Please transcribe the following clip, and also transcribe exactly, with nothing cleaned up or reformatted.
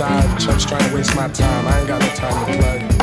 side, chumps trying to waste my time. I ain't got no time to play.